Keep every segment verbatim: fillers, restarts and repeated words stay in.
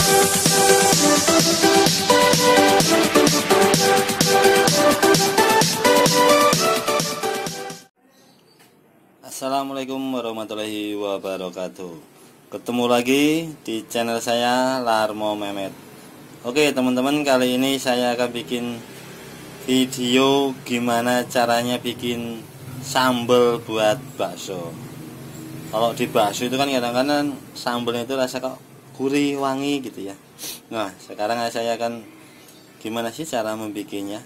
Assalamualaikum warahmatullahi wabarakatuh. Ketemu lagi di channel saya Larmo Memet. Oke teman-teman, kali ini saya akan bikin video gimana caranya bikin sambal buat bakso. Kalau di bakso itu kan kadang-kadang sambalnya itu rasa kok gurih, wangi gitu ya. Nah sekarang saya akan gimana sih cara membikinnya.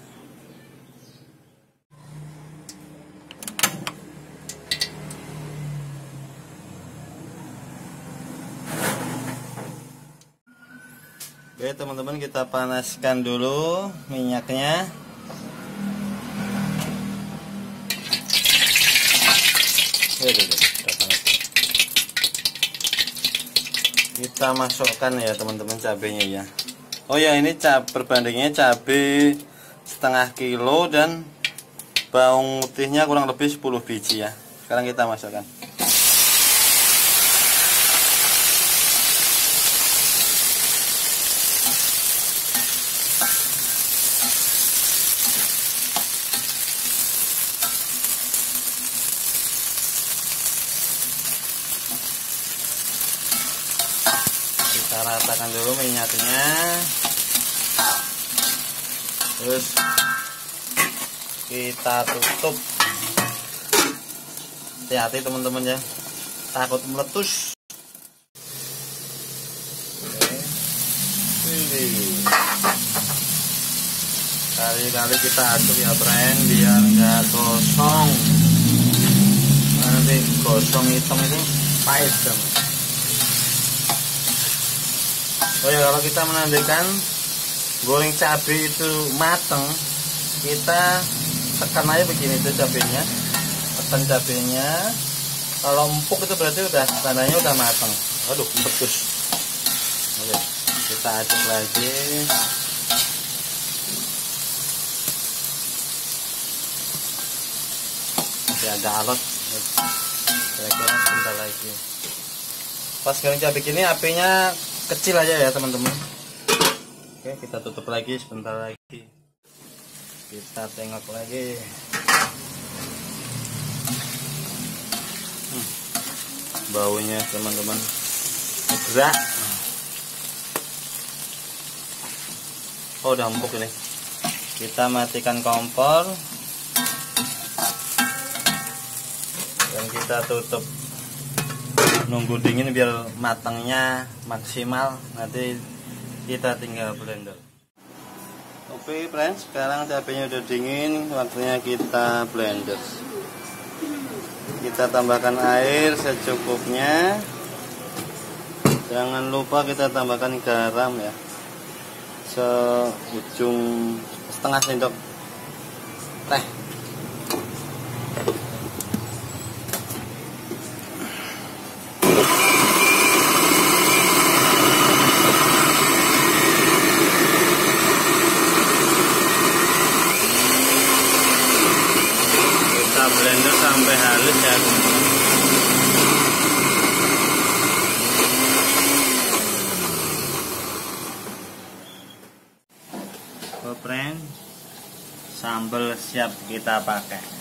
Oke teman-teman, kita panaskan dulu minyaknya. Kita masukkan ya teman-teman cabenya ya. Oh ya, ini cab perbandingannya cabai setengah kilo dan bawang putihnya kurang lebih sepuluh biji ya. Sekarang kita masukkan. Kita ratakan dulu minyaknya, terus kita tutup. Hati-hati teman-teman ya, takut meletus. Kali-kali kita aduk ya friend, biar nggak gosong. Nanti gosong hitam itu pahit teman. Oh ya, kalau kita menandakan goreng cabai itu mateng, kita tekan aja begini tuh cabenya, tekan cabenya. Kalau empuk itu berarti udah tandanya udah mateng. Aduh, pedes. Oke, kita aduk lagi. Masih ada alot. Kira-kira sebentar lagi. Pas goreng cabai gini apinya kecil aja ya teman-teman. Oke, kita tutup lagi sebentar lagi. Kita tengok lagi. Hmm, baunya teman-teman gerak. Oh, udah empuk ini. Kita matikan kompor dan kita tutup. Nunggu dingin biar matangnya maksimal, nanti kita tinggal blender. Oke friends, sekarang cabenya udah dingin, waktunya kita blender. Kita tambahkan air secukupnya. Jangan lupa kita tambahkan garam ya, seujung setengah sendok teh. Blender sampai halus ya teman-teman. Oh friend, sambal siap kita pakai.